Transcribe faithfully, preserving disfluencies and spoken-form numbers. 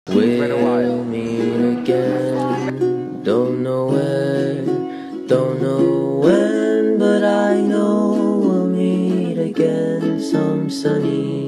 We'll meet again. Don't know where, don't know when, but I know we'll meet again some sunny